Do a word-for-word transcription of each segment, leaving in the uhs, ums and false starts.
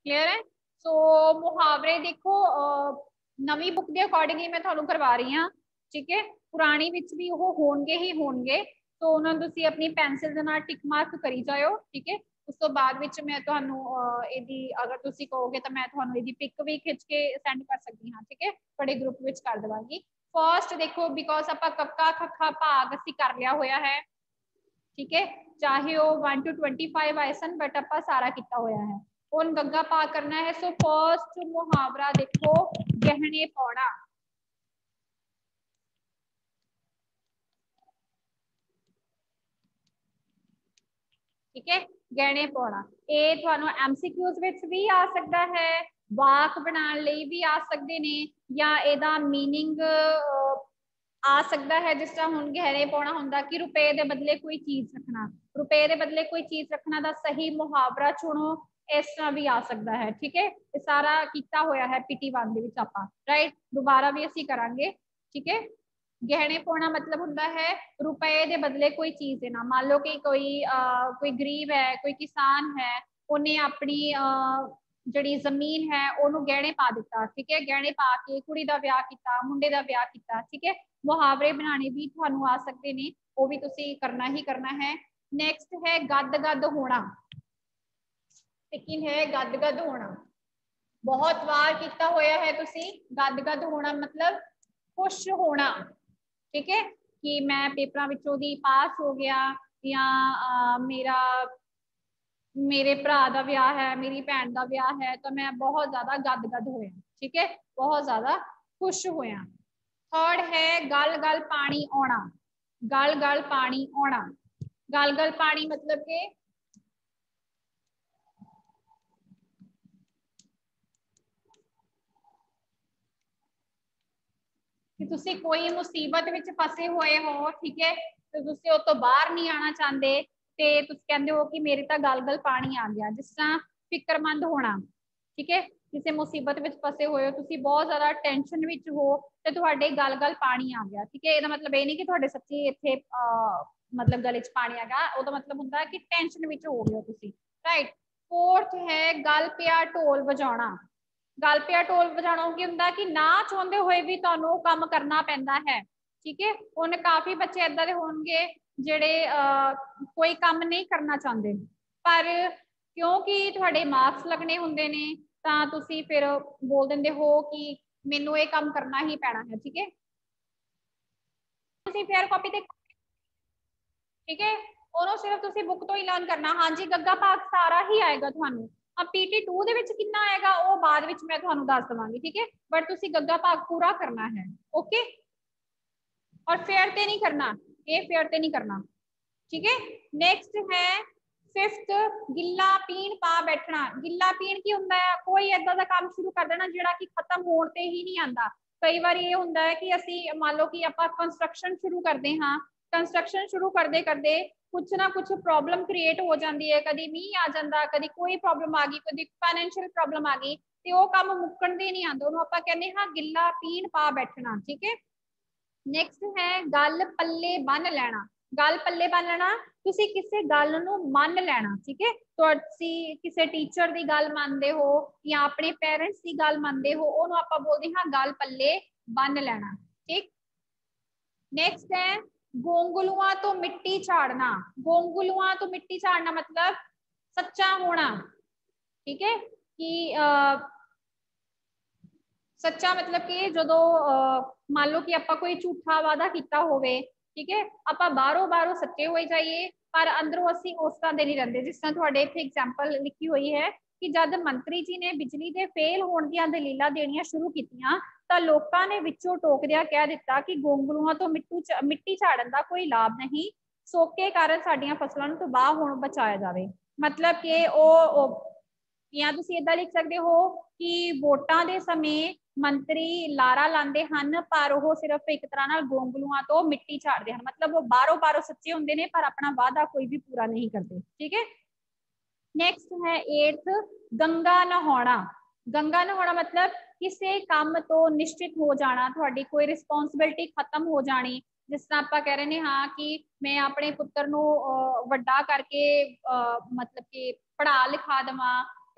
Clear है। सो मुहावरे देखो नवी बुक के अकॉर्डिंग ही मैं ਤੁਹਾਨੂੰ करवा रही हाँ, ठीक है। पुरानी विच भी वो होंगे ही होंगे, तो उन्होंने तुसी अपनी पेंसिल दे नाल टिक मार्क करी जाओ, ठीक है। उस तो बाद विच मैं ਤੁਹਾਨੂੰ ਇਹਦੀ अगर तुसी कहोगे तो मैं ਤੁਹਾਨੂੰ ਇਹਦੀ पिक भी खिंच के सेंड कर सकती हाँ, ठीक है। बड़े ग्रुप विच कर देवांगी। फर्स्ट देखो बिकॉज आपां कक्का खक्खा भाग असीं कर लिया होया है, ठीक है। चाहे वो वन टू ट्वेंटी फाइव आए सन बट आपां सारा किया होया है। हुण गग्गा पा करना है। सो फर्स्ट मुहावरा देखो गहने पाउणा, ठीक है। गहने पाउणा ये तुहानू एमसीक्यूज विच भी आ सकता है, वाक बनाने लई भी आ सकते ने, या एदा मीनिंग आ सकता है। जिस तरह हुण गहने पाउणा हुंदा कि रुपए दे बदले कोई चीज रखना, रुपए दे बदले कोई चीज रखना दा सही मुहावरा चुनो, इस तरह भी आ सकता है, ठीक है। ये सारा किया होया है पीटी वन दे विच आपां, राइट। दोबारा भी असीं करांगे, ठीक है। गहने पाउणा मतलब हुंदा है रुपए दे बदले कोई चीज देना। मान लो कि कोई आ, कोई गरीब है, कोई किसान है, उन्हें अपनी जिहड़ी जमीन है उन्होंने गहने पा दिता, ठीक है। गहने पा के कुड़ी दा ब्याह कीता, मुंडे दा ब्याह कीता, ठीक है। मुहावरे बनाने भी तुहानू आ सकते ने, वो भी तुसी करना ही करना है। नेक्स्ट है गद गद होना, लेकिन है गद गद होना बहुत बार किया होया है तुसी। गद गद होना मतलब खुश होना, ठीक है। कि मैं पेपरां विचों दी पास हो गया, या आ, मेरा मेरे भरा का ब्याह है, मेरी भैन का ब्याह है, तो मैं बहुत ज्यादा गद गद होया, ठीक है, बहुत ज्यादा खुश होया। थर्ड है गल गल पानी आना, गल गल पानी आना। गल गल पानी मतलब के कि तुसी कोई मुसीबत विच फसे हुए हो, ठीक है, तो तुसी उस तो बाहर नहीं आना चाहते, ते तुसी कहंदे हो कि मेरे तां गल गल पानी आ गया। जिस तरह फिक्रमंद होना, ठीक है, किसी मुसीबत विच फसे हुए हो, तुसी बहुत ज्यादा टेंशन विच हो ते तुहाडे गल गल पानी आ गया, ठीक है। ਇਹਦਾ मतलब ये नहीं कि तुहाडे सच्ची इत्थे मतलब गले च पानी आ गया, ਉਹਦਾ मतलब ਹੁੰਦਾ कि टेंशन विच हो गए हो तुसी, राइट। फोर्थ है गल पिया ढोल वजाना। गल पिया ढोल वजाना की हुंदा कि ना चाहते हुए भी तुहानू काम करना पैंदा है, ठीक है। हुण काफी बच्चे इदां दे होणगे जिहड़े कोई काम नहीं करना चाहते, पर क्योंकि तुहाडे मार्क्स लगने हुंदे ने तां तुसी फिर बोल दिंदे हो कि मैनू ये काम करना ही पैना है, ठीक है। तुसी फेयर कॉपी ते, ठीक है, ਉਹਨੂੰ सिर्फ तुसी बुक तो ही लर्न करना। हाँ जी गग्गा भाग सारा ही आएगा ਤੁਹਾਨੂੰ। अब पीटी टू ਦੇ ਵਿੱਚ कितना आएगा वो बाद ਵਿੱਚ मैं ਤੁਹਾਨੂੰ ਦੱਸ ਦਵਾਂਗੀ, ठीक है। बट तुसी गग्गा भाग पूरा करना है, ओके। और फेयर ते नहीं करना, ये फेयर ते नहीं करना, ठीक है। नेक्स्ट है फिफ्थ गिल्ला पीण पा बैठना। गिल्ला पीण की हुंदा है कोई ऐसा दा काम शुरू कर देना जिहड़ा कि खत्म होण ते ही नहीं आंदा। कई बार ये हुंदा है कि असी मान लो कि आपां कंस्ट्रक्शन शुरू करते हाँ, कंस्ट्रक्शन शुरू करते करते कुछ ना कुछ प्रॉब्लम क्रिएट हो जाती है, कभी मीह आ जाता, कभी कोई प्रॉब्लम आ गई, कभी फाइनेंशियल प्रॉब्लम आ गई, तो वो काम मुक्कण दे नहीं आंदा, उहनूं आपां कहंदे हाँ गिल्ला पीण पा बैठना, ठीक है। नेक्स्ट है गल पल्ले बन लैना। गल पल्ले बन लेना तुसी किसी गल नूं मन लेना, ठीक है। तुसी किसी टीचर की गल मानते हो या अपने पेरेंट्स की गल मानते हो, उहनूं आपां बोलदे हाँ गल पल्ले बन लेना, ठीक। नेक्स्ट है गोंगलुआ तो मिट्टी झाड़ना। गोंगलुआ तो मिट्टी झाड़ना मतलब सच्चा होना, ठीक है। कि आ, सच्चा मतलब कि जो मान लो कि आपां कोई झूठा वादा किया होवे, ठीक है, आपां बाहरों बाहरों सच्चे हो जाइए पर अंदरों असीं उस तरह दे नहीं रहंदे। जिस तरह तुहाडे इत्थे एग्जाम्पल लिखी हुई है कि जद मंत्री जी ने बिजली के फेल होने दीआं दलीलां देणियां शुरू कीतियां तां लोकां ने विचों टोकदिआं कह दिता कि गोंगलूआं तो मिट्टू मिट्टी झाड़न का कोई लाभ नहीं, सोके कारण साडीआं फसलां नूं तबाह होणों बचाया जावे। मतलब कि ओ या तुसीं इदां लिख सकदे हो कि वोटां दे समय मंत्री लारा लांदे हन पर वो सिर्फ एक तरह नाल गोंगलूआं तो मिट्टी झाड़ते हैं, मतलब वो बाहरों बाहरों सच्चे होंदे ने पर अपना वादा कोई भी पूरा नहीं करते, ठीक है। नेक्स्ट है एट्थ गंगा नहाउणा। गंगा नहाउणा मतलब किसी काम तो निश्चित हो जाना, थोड़ी कोई रिस्पोंसिबिलिटी खत्म हो जानी। जिस तरह आप कह रहे हैं हाँ कि मैं अपने पुत्र नूं वड्डा करके मतलब कि पढ़ा लिखा देवां,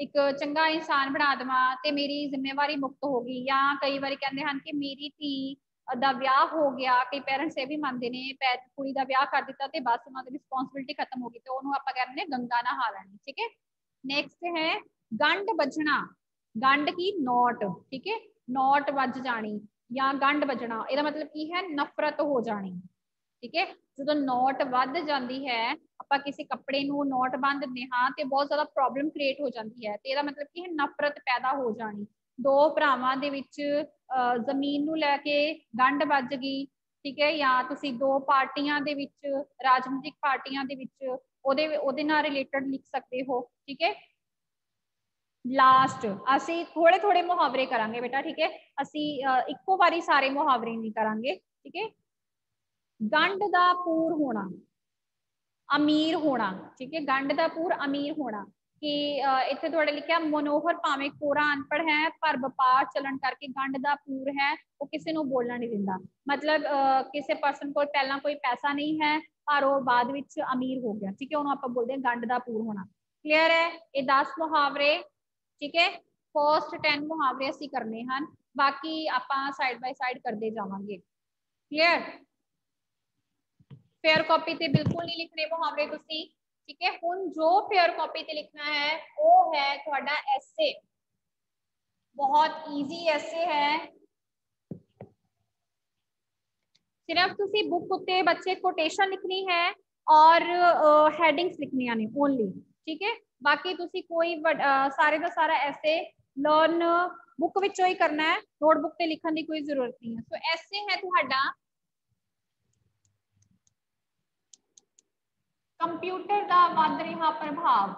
एक चंगा इंसान बना देवां ते मेरी जिम्मेवारी मुक्त होगी, या कई बार कहते हैं कि मेरी धी दा ब्याह हो गया, कई पेरेंट्स ये भी मानते हैं कुड़ी दा ब्याह कर दिता ते बस उन्होंने रिस्पोंसिबिलिटी खत्म होगी, तो उन्होंने आपां कहते हैं गंगा नहा लैनी। ठीक है, नेक्स्ट है गंढ बजना, गंढ की नोट, ठीक है, नोट वज जानी या गंढ बजना, ਇਹਦਾ मतलब की है नफरत हो जानी। ठीक है, जो नोट वध जाती है, ਆਪਾਂ किसी कपड़े ਨੂੰ नोट बन ਦਿੰਦੇ ਹਾਂ ਤੇ बहुत ज्यादा प्रॉब्लम क्रिएट हो जाती है, ਤੇ ਇਹਦਾ मतलब की है नफरत पैदा हो जानी। दो ਭਰਾਵਾਂ ਦੇ ਵਿੱਚ ਜ਼ਮੀਨ ਨੂੰ ਲੈ ਕੇ ਗੰਢ ਵੱਜ ਗਈ, ਠੀਕ ਹੈ, ਜਾਂ ਤੁਸੀਂ ਦੋ ਪਾਰਟੀਆਂ ਦੇ ਵਿੱਚ, ਰਾਜਨੀਤਿਕ ਪਾਰਟੀਆਂ ਦੇ ਵਿੱਚ ਉਹਦੇ ਉਹਦੇ ਨਾਲ ਰਿਲੇਟਡ ਲਿਖ ਸਕਦੇ ਹੋ। ठीक है, लास्ट ਅਸੀਂ थोड़े थोड़े मुहावरे करांगे बेटा। ठीक है, ਅਸੀਂ ਇੱਕੋ ਵਾਰੀ ਸਾਰੇ मुहावरे नहीं करांगे। ठीक है, गंढ दा पूर होना, अमीर होना। ठीक है, गंढ दा पूर अमीर होना, कि इत्थे थोड़े लिखा मनोहर भावें कोरा अनपढ़ है पर व्यापार चलन करके गंढ दा पूर है, वो किसी नूं बोलना नहीं दिंदा। मतलब किसी पर्सन को पहला कोई पैसा नहीं है पर वो बाद विच अमीर हो गया। ठीक है, उन्होंने आपां बोलदे गंढ दा पूर होना। क्लियर है, ये दस मुहावरे। ठीक है, फर्स्ट टेन मुहावरे असीं करने हैं, बाकी आपां साइड बाय साइड करते जावांगे। क्लियर, फेयर कॉपी ते बिल्कुल नहीं लिखने मुहावरे तुसी। ठीक है, हुण जो फेयर कॉपी ते लिखना है वो है तुहाडा एसे, बहुत इजी एसे है। सिर्फ तुसी बुक उत्ते बच्चे कोटेशन लिखनी है और हैडिंग्स लिखनियां ने ओनली। ठीक है, बाकी तुसी कोई आ, सारे का सारा एसे लर्न बुक विचों ही करना है, नोटबुक ते लिखने की कोई जरूरत नहीं है। सो एसे है तुहाडा कंप्यूटर का वध रहा प्रभाव।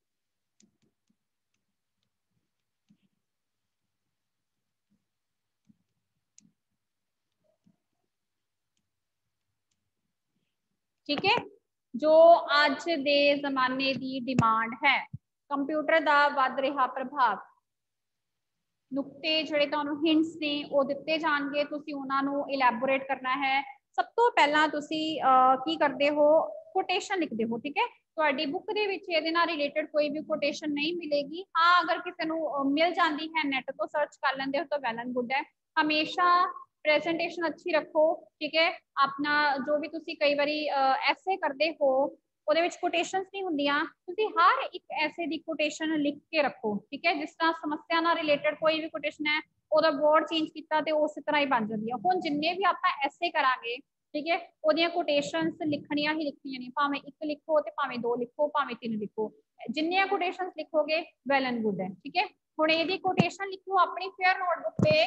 ठीक है, जो अज दे जमाने की डिमांड है, कंप्यूटर का वध रहा प्रभाव। नुकते जिहड़े तुहानूं हिंट्स ने वो दिते जाणगे, तुसीं उन्हां नूं इलैबोरेट करना है। सब तो पहला तुसीं की करते हो, कोटेशन लिखते हो। ठीक है, तुहाडी बुक दे विच इहदे नाल रिलेटेड कोई भी कोटेशन नहीं मिलेगी। हाँ, अगर किसी नूं मिल जाती है नेट तो सर्च कर लेंदे हो तो वैल एंड गुड है। हमेशा प्रेजेंटेशन अच्छी रखो। ठीक है, अपना जो भी तुसीं कई बारी ऐसे करते हो ਉਹਦੇ ਵਿੱਚ कोटेशंस नहीं ਹੁੰਦੀਆਂ, ਤੁਸੀਂ हर एक ऐसे ਦੀ कोटेशन लिख के रखो। ठीक है, जिस तरह समस्या ਨਾਲ रिलेटेड कोई भी कोटेशन है ਉਹਦਾ वर्ड चेंज ਕੀਤਾ ਤੇ ਉਸੇ ਤਰ੍ਹਾਂ ਹੀ ਬਣ ਜਾਂਦੀ ਹੈ। ਹੁਣ ਜਿੰਨੇ ਵੀ ਆਪਾਂ ਐਸੇ ਕਰਾਂਗੇ, ठीक है, ਉਹਦੀਆਂ कोटेशंस लिखणियां ही लिखणियां ने, ਭਾਵੇਂ ਇੱਕ लिखो ਤੇ ਭਾਵੇਂ ਦੋ लिखो, ਭਾਵੇਂ तीन लिखो, जिन्नियां कोटेशंस लिखोगे वेल एंड गुड है। ठीक है, ਹੁਣ ਇਹਦੀ कोटेशन लिखो अपनी फेयर नोटबुक पे।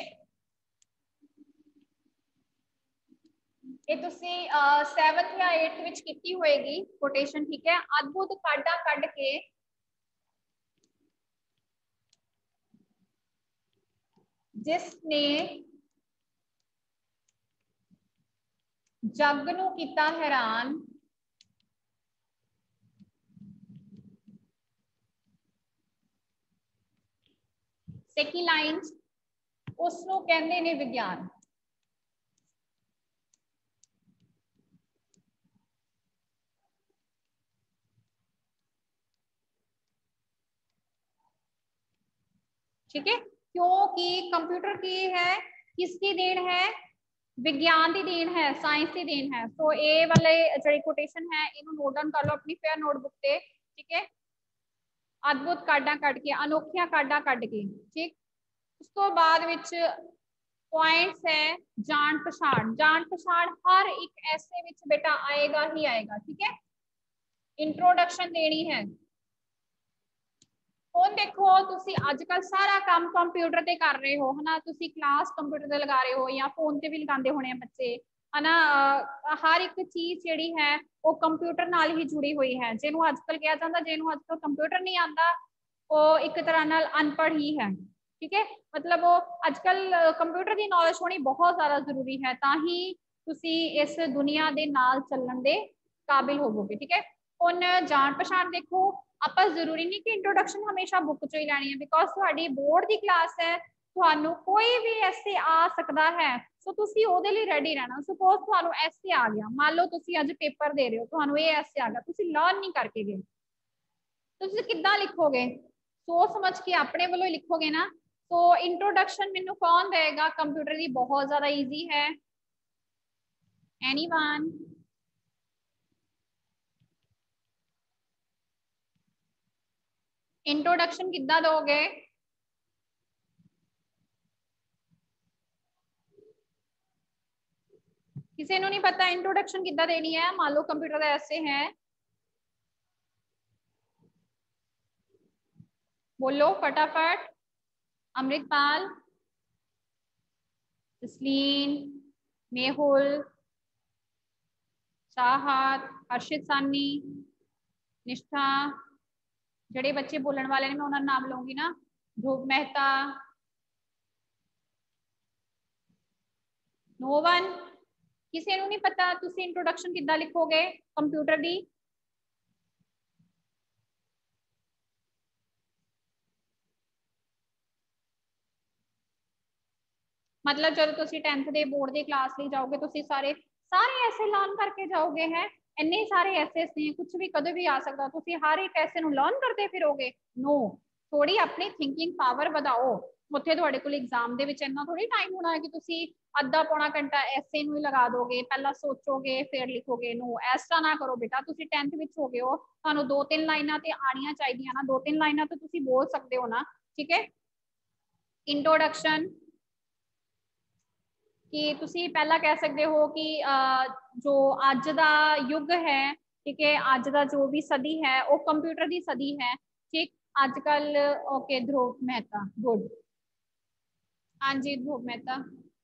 ये तुसी सैवंथ या एट्थ विच कीती होएगी कोटेशन। ठीक है, अद्भुत काढा कढ के जिसने जग नूं कीता हैरान, सेकंड लाइन उसनूं कहंदे ने विज्ञान। ठीक है, क्योंकि कंप्यूटर की है, किसकी देन है, विज्ञान की देन है, साइंस की देन है। तो ये वाले जी कोटेशन है इन्हों नोट डाउन कर लो अपनी फेयर नोटबुक पे। ठीक है, अद्भुत काढा कढ के, अनोखिया काढा कढ के। ठीक, उस तो बाद विच पॉइंट्स है जान पछाण। जान पछाण हर एक ऐसे विच बेटा आएगा ही आएगा। ठीक है, इंट्रोडक्शन देनी है। ਹੁਣ देखो तुसी आजकल सारा काम कंप्यूटर ते कर रहे हो, है ना, तुसी क्लास कंप्यूटर ते लगा रहे हो या फोन ते भी लगाते होने बच्चे, है ना। हर एक चीज जिहड़ी है वो कंप्यूटर नाल ही जुड़ी हुई है। जिन्हों आजकल कहा जाता जिन्हों आजकल कंप्यूटर नहीं आता वो एक तरह नाल अनपढ़ ही है। ठीक है, मतलब वो आजकल कंप्यूटर की नॉलेज होनी बहुत ज्यादा जरूरी है, ताही तुसी इस दुनिया दे नाल चलण दे काबिल होवोगे। ठीक है, हुण जान पछाण देखो, आप जरूरी नहीं कि इंट्रोडक्शन हमेशा बुक चो ही लैनी है, बिकॉज तुहाडी बोर्ड की क्लास है, तुहानू कोई भी ऐसे आ सकता है। सो तुसी ओहदे लई रेडी रहना। सपोज तुहानू ऐसे आ गया, मान लो तुसी अज पेपर दे रहे हो, तुहानू ये ऐसे आ गया, तुसी लर्न नहीं करके गए, तुसी किद्दां लिखोगे। सोच समझ के अपने वालों लिखोगे ना। तो इंट्रोडक्शन मैनू कौन देगा कंप्यूटर की, बहुत ज्यादा इजी है। एनीवन? इंट्रोडक्शन किद्दां दोगे? किसी को नहीं पता इंट्रोडक्शन किद्दां देनी है? मान लो कंप्यूटर का ऐसे है, बोलो फटाफट। अमृतपाल, जसलीन, मेहुल, चाहत, हर्षित सानी, निष्ठा, जड़े बच्चे बोलने वाले ने मैं उन्होंने नाम लूंगी ना। Dhruv Mehta, no one? किसी को नहीं पता तुसी इंट्रोडक्शन किद्दां लिखोगे कंप्यूटर दी? मतलब जब तुसी टेंथ के बोर्ड की क्लास ली जाओगे तुसी सारे सारे ऐसे लर्न करके जाओगे हैं? इन्ने सारे ऐसे ने, कुछ भी कदे भी आ सकता, तुसी हर एक ऐसे नु लर्न करते फिरोगे? नो, थोड़ी अपनी थिंकिंग पावर ਵਧਾਓ। ਉੱਥੇ ਤੁਹਾਡੇ ਕੋਲ एग्जाम ਦੇ ਵਿੱਚ ਇੰਨਾ ਥੋੜੀ ਟਾਈਮ ਹੋਣਾ ਹੈ ਕਿ ਤੁਸੀਂ ਅੱਧਾ ਪੌਣਾ ਘੰਟਾ ਐਸੇ ਨੂੰ ਹੀ ਲਗਾ ਦੋਗੇ, ਪਹਿਲਾਂ ਸੋਚੋਗੇ ਫਿਰ ਲਿਖੋਗੇ। नो, ਇਸ ਤਰ੍ਹਾਂ ਨਾ ਕਰੋ ਬੇਟਾ। ਤੁਸੀਂ टेंथ ਵਿੱਚ ਹੋ ਗਏ ਹੋ, ਤੁਹਾਨੂੰ ਦੋ ਤਿੰਨ ਲਾਈਨਾਂ ਤੇ ਆਣੀਆਂ ਚਾਹੀਦੀਆਂ ਨਾ। ਦੋ ਤਿੰਨ ਲਾਈਨਾਂ ਤਾਂ ਤੁਸੀਂ ਬੋਲ ਸਕਦੇ ਹੋ ਨਾ, ਠੀਕ ਹੈ। इंट्रोडक्शन कि तुसी पहला कह सकते हो कि जो अज का युग है, ठीक है, अज का जो भी सदी है वो कंप्यूटर की सदी है, ठीक। अजकल ओके ध्रुव मेहता, गुड। हाँ जी ध्रुव मेहता।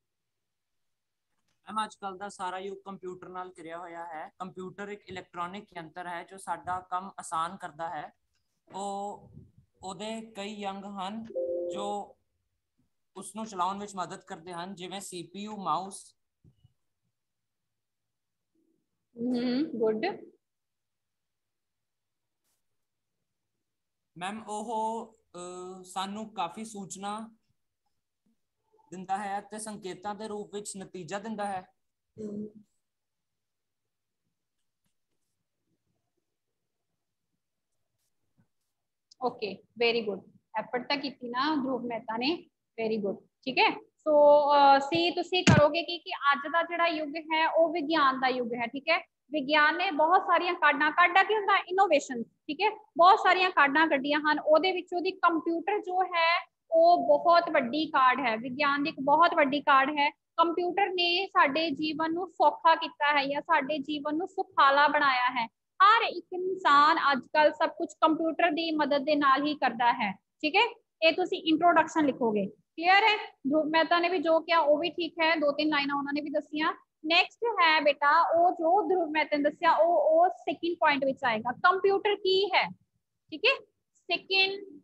मैम अजकल का सारा युग कंप्यूटर नाल घिरिया होया है। कंप्यूटर एक इलैक्ट्रॉनिक यंत्र है जो साडा काम आसान करता है। वो ओदे कई अंग हैं जो उसनों चलाउण विच मदद करते हैं, जिवें CPU, mouse. Hmm, good. Ma'am ओहो सानू काफी सूचना दिंदा है ते संकेतां दे रूप विच नतीजा दिंदा है। Okay, very good. एफर्ट तो की ना ध्रुव मेहता ने, वेरी गुड, ठीक है। सो सी तुसी करोगे कि कि अज का जिहड़ा युग है वो विज्ञान का युग है, ठीक है। विज्ञान ने बहुत सारिया काढां, काढा की हुंदा इनोवेशन, ठीक है, बहुत सारिया काढां कड्डियां हन। ओहदे विचों दी कंप्यूटर जो है वो बहुत वड्डी काढ है, विज्ञान की एक बहुत वड्डी काढ है। कंप्यूटर ने साडे जीवन नूं सौखा कीता है या साडे जीवन नूं सुखाला बनाया है। हर एक इंसान आजकल सब कुछ कंप्यूटर की मदद के नाल ही करता है, ठीक है। ये तुसी इंट्रोडक्शन लिखोगे, क्लियर है। ध्रुव मेहता ने भी जो किया वो भी ठीक है, दो तीन लाइना उन्होंने भी दसिया। नेक्स्ट है बेटा वो जो ध्रुव मेहता ने दसिया वो वो सेकंड पॉइंट विच आएगा, कंप्यूटर की है, ठीक है। सेकंड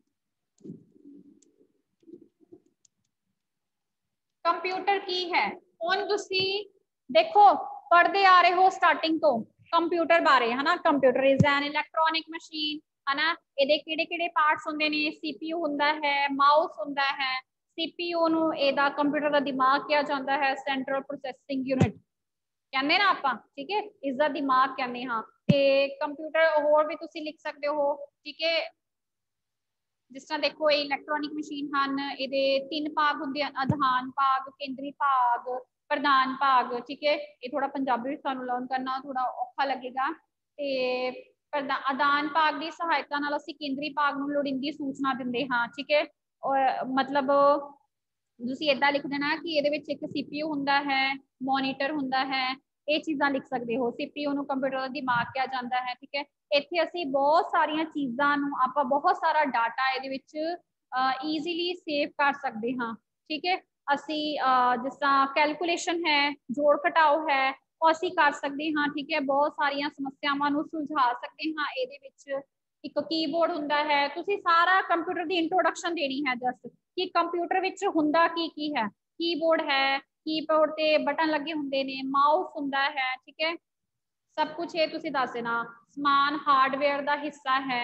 कंप्यूटर की है। हुण तुसी देखो पढ़ते आ रहे हो स्टार्टिंग तो कंप्यूटर बारे, है ना। Computer is an electronic machine, है ना। ਇਹਦੇ ਕਿਹੜੇ ਕਿਹੜੇ ਪਾਰਟਸ ਹੁੰਦੇ ਨੇ? ਸੀਪੀਯੂ ਹੁੰਦਾ ਹੈ, ਮਾਊਸ ਹੁੰਦਾ ਹੈ। ਸੀਪੀਯੂ ਨੂੰ ਇਹਦਾ ਕੰਪਿਊਟਰ ਦਾ ਦਿਮਾਗ ਕਿਹਾ ਜਾਂਦਾ ਹੈ, ਸੈਂਟਰਲ ਪ੍ਰੋਸੈਸਿੰਗ ਯੂਨਿਟ ਕਹਿੰਦੇ ਨਾ ਆਪਾਂ, ਠੀਕ ਹੈ। ਇਸ ਦਾ ਦਿਮਾਗ ਕਹਿੰਦੇ ਹਾਂ। ਤੇ ਕੰਪਿਊਟਰ ਹੋਰ ਵੀ ਤੁਸੀਂ ਲਿਖ ਸਕਦੇ ਹੋ, ਠੀਕ ਹੈ। जिस तरह देखो इलैक्ट्रॉनिक मशीन हैं, ये तीन भाग होंगे, आधान भाग, केंद्री भाग, प्रधान भाग, ठीक है। ये थोड़ा पंजाबी सानू लर्न करना थोड़ा औखा लगेगा। तो आदान भाग की सहायता नाल असीं केंद्री भाग नूं लोड़ींदी सूचना दिंदे हां, ठीक है। और मतलब तुसीं इदां लिख देना कि ये एक सीपीयू हुंदा है, मॉनीटर हुंदा है, ये चीज़ां लिख सकते हो। सीपीयू नूं कंप्यूटर दा दिमाग कहा जाता है, ठीक है। इत्थे असीं बहुत सारियां चीज़ां नूं आपां बहुत सारा डाटा इहदे विच ईजीली सेव कर सकते हाँ, ठीक है। असीं जिस तरह कैलकुलेशन है, जोड़ घटाओ है, वो असीं कर सकते हाँ, ठीक है। बहुत सारियां समस्यावां नूं सुलझा सकते हाँ। इहदे विच एक कीबोर्ड हुंदा है। तुसीं सारा कंप्यूटर की इंट्रोडक्शन देनी है जस्ट कि कंप्यूटर विच हुंदा की की है। कीबोर्ड है, कीबोर्ड ते बटन लगे हुंदे ने, माउस हुंदा है, ठीक है। सब कुछ ये तुसीं दस देना। समान हार्डवेयर का हिस्सा है।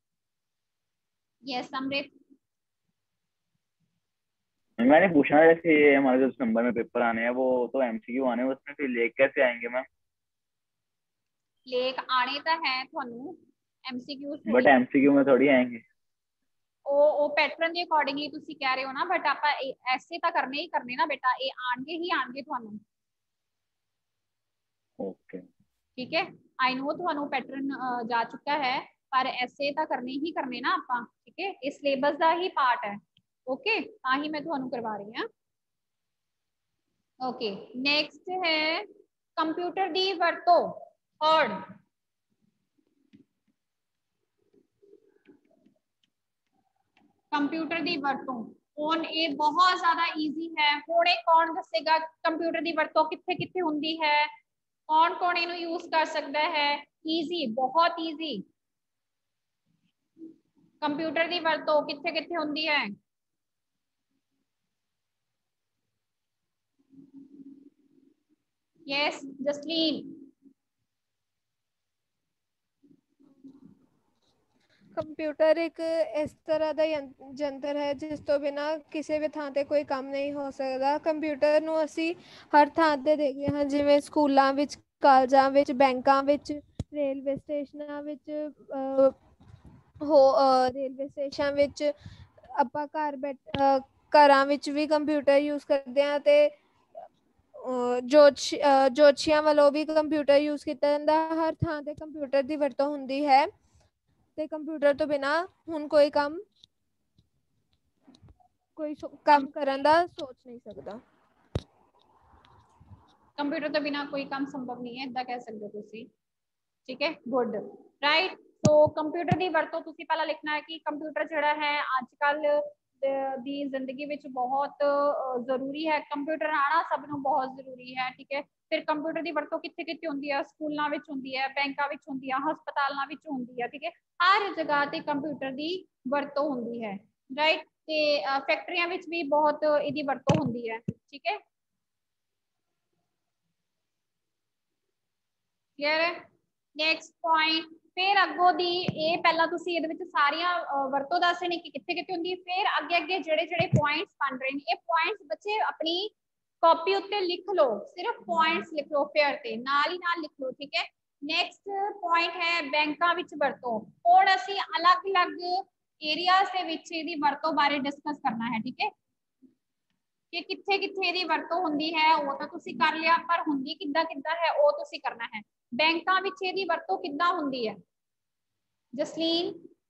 यस अमृत। मैंने पूछना है जैसे हमारे जो नंबर में पेपर आने हैं वो तो एमसीक्यू आने हैं, उसमें फिर लेख कैसे आएंगे मैम? लेख आने तो है थानू, एमसीक्यू बट एमसीक्यू में थोड़ी आएंगे। ਉਹ ਪੈਟਰਨ ਦੇ ਅਕੋਰਡਿੰਗਲੀ ਤੁਸੀਂ ਕਹਿ ਰਹੇ ਹੋ ਨਾ, ਬਟ ਆਪਾਂ ਐਸੇ ਤਾਂ ਕਰਨੇ ਹੀ ਕਰਨੇ ਨਾ ਬੇਟਾ, ਇਹ ਆਣਗੇ ਹੀ ਆਣਗੇ ਤੁਹਾਨੂੰ। ओके ठीक है, आई नो ਤੁਹਾਨੂੰ ਪੈਟਰਨ ਜਾ ਚੁੱਕਾ ਹੈ, ਪਰ ਐਸੇ ਤਾਂ ਕਰਨੇ ਹੀ ਕਰਨੇ ਨਾ ਆਪਾਂ। ठीक है, ਇਹ ਸਿਲੇਬਸ ਦਾ ਹੀ ਪਾर्ट है। ओके, ਤਾਂ ਹੀ मैं ਤੁਹਾਨੂੰ ਕਰਵਾ ਰਹੀ ਹਾਂ। ओके, नेक्स्ट है कंप्यूटर ਦੀ ਵਰਤੋਂ। थर्ड, कंप्यूटर ਦੀ ਵਰਤੋਂ। ਹੁਣ ਇਹ ਬਹੁਤ ਜ਼ਿਆਦਾ ਈਜ਼ੀ ਹੈ। ਹੁਣ ਇਹ ਕੌਣ ਦੱਸੇਗਾ ਕੰਪਿਊਟਰ ਦੀ ਵਰਤੋਂ ਕਿੱਥੇ ਕਿੱਥੇ ਹੁੰਦੀ ਹੈ, कौन कौन इनू यूज कर सकता है? इजी, बहुत इजी। कंप्यूटर की वरतों किथे किथे होंदी है? यस जसलीन। ਕੰਪਿਊਟਰ ਇੱਕ ਇਸ ਤਰ੍ਹਾਂ ਦਾ ਯੰਤਰ ਹੈ ਜਿਸ ਤੋਂ ਬਿਨਾਂ ਕਿਸੇ ਵੀ ਥਾਂ ਤੇ ਕੋਈ ਕੰਮ ਨਹੀਂ ਹੋ ਸਕਦਾ। ਕੰਪਿਊਟਰ ਨੂੰ ਅਸੀਂ ਹਰ ਥਾਂ ਤੇ ਦੇਖਦੇ ਹਾਂ, ਜਿਵੇਂ ਸਕੂਲਾਂ ਵਿੱਚ, ਕਾਲਜਾਂ ਵਿੱਚ, ਬੈਂਕਾਂ ਵਿੱਚ, ਰੇਲਵੇ ਸਟੇਸ਼ਨਾਂ ਵਿੱਚ, ਹੋ ਰੇਲਵੇ ਸਟੇਸ਼ਨ ਵਿੱਚ, ਆਪਾਂ ਘਰ ਬੈਠ ਘਰਾਂ ਵਿੱਚ ਵੀ ਕੰਪਿਊਟਰ ਯੂਜ ਕਰਦੇ ਹਾਂ, ਅਤੇ ਜੋਤਸ਼ ਜੋਤਸ਼ੀਆਂ ਵੱਲੋਂ ਵੀ ਕੰਪਿਊਟਰ ਯੂਜ ਕੀਤਾ ਜਾਂਦਾ। ਹਰ ਥਾਂ ਤੇ ਕੰਪਿਊਟਰ ਦੀ ਵਰਤੋਂ ਹੁੰਦੀ ਹੈ, ਤੇ ਕੰਪਿਊਟਰ ਤੋਂ ਬਿਨਾਂ ਹੁਣ ਕੋਈ ਕੰਮ ਕੋਈ ਕੰਮ ਕਰਨ ਦਾ ਸੋਚ ਨਹੀਂ ਸਕਦਾ। कंप्यूटर तो बिना कोई काम संभव नहीं है, इदा कह सकते हो तुसी। ठीक है, गुड, राइट। तो कंप्यूटर की वरतों तुसी पहला लिखना है कि कंप्यूटर जिहड़ा है अजकल दी जिंदगी विच बहुत जरूरी है। कंप्यूटर आना सब नूं बहुत जरूरी है। ठीक है, फिर कंप्यूटर की वरतों कित्थे कित्थे हुंदी है? स्कूलों विच हुंदी है, बैंकां विच हुंदी है, हस्पतालों विच हुंदी है। ठीक है, हर जगह ते कंप्यूटर की वरतों हुंदी है, राइट। ते फैक्ट्रियां विच भी बहुत इहदी वरतों हुंदी है। ठीक है, क्लियर है। नेक्स्ट पॉइंट, फिर अगों दी ये पहला तुसी इहदे विच सारियां वरतों दस्से ने कि कित्थे कित्थे हुंदी है। फिर अगे अगे जेड़े जेड़े पॉइंट्स बन रहे हैं, ये पॉइंट्स बच्चे अपनी कॉपी उत्ते लिख लो, सिर्फ पॉइंट्स लिख लो, फेयर ते नाल ही नाल लिख लो। ठीक है, नेक्स्ट पॉइंट है बैंकां विच वरतों। हुण असीं अलग अलग एरियाज दे विच इहदी वरतों बारे डिस्कस करना है। ठीक है, कि कित्थे कित्थे इहदी वरतों हुंदी है वो तो तुसी कर लिया, पर हुंदी किद्दां किद्दां है वो तुसी करना है। बैंकां विच इहदी वरतों किद्दां हुंदी है? जसलीन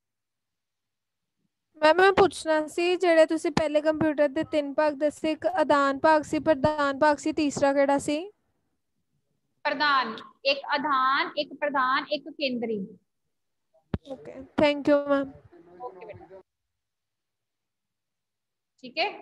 मैम मैं पुछना सी, ਜਿਹੜੇ ਤੁਸੀਂ ਪਹਿਲੇ ਕੰਪਿਊਟਰ ਦੇ ਤਿੰਨ ਭਾਗ ਦੱਸੇ, ਇੱਕ ਆਦਾਨ ਭਾਗ ਸੀ, ਪ੍ਰਦਾਨ ਭਾਗ ਸੀ, ਤੀਸਰਾ ਕਿਹੜਾ ਸੀ? प्रधान, एक आधान, एक प्रधान, एक केंद्री। Okay, thank you ma'am. Okay बेटा, ठीक है।